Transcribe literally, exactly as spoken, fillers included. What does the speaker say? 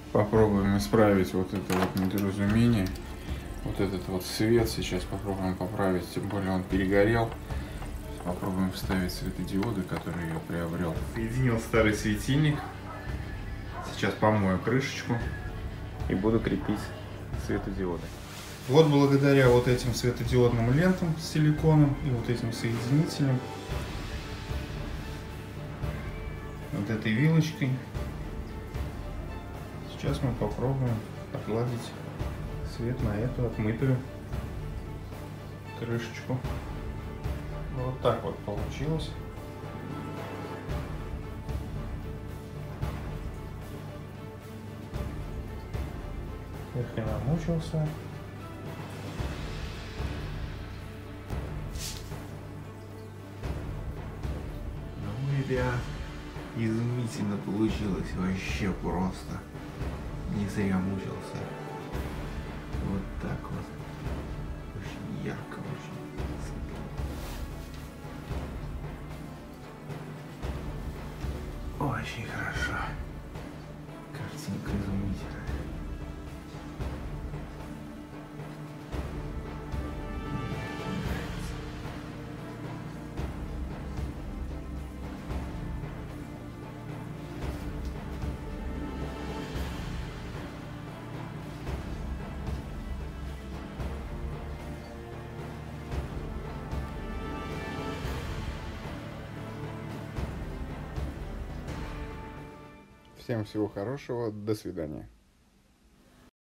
Попробуем исправить вот это вот недоразумение. Вот этот вот свет сейчас попробуем поправить, тем более он перегорел. Попробуем вставить светодиоды, которые я приобрел. Соединил старый светильник. Сейчас помою крышечку и буду крепить светодиоды. Вот благодаря вот этим светодиодным лентам с силиконом и вот этим соединителем, вот этой вилочкой, сейчас мы попробуем отладить свет на эту отмытую крышечку. Вот так вот получилось. Эх, я намучился. Ну, ребят, изумительно получилось, вообще просто. Не зря мучился. Вот так вот. Очень ярко, очень. Очень хорошо. Картинка изумительная. Всем всего хорошего, до свидания.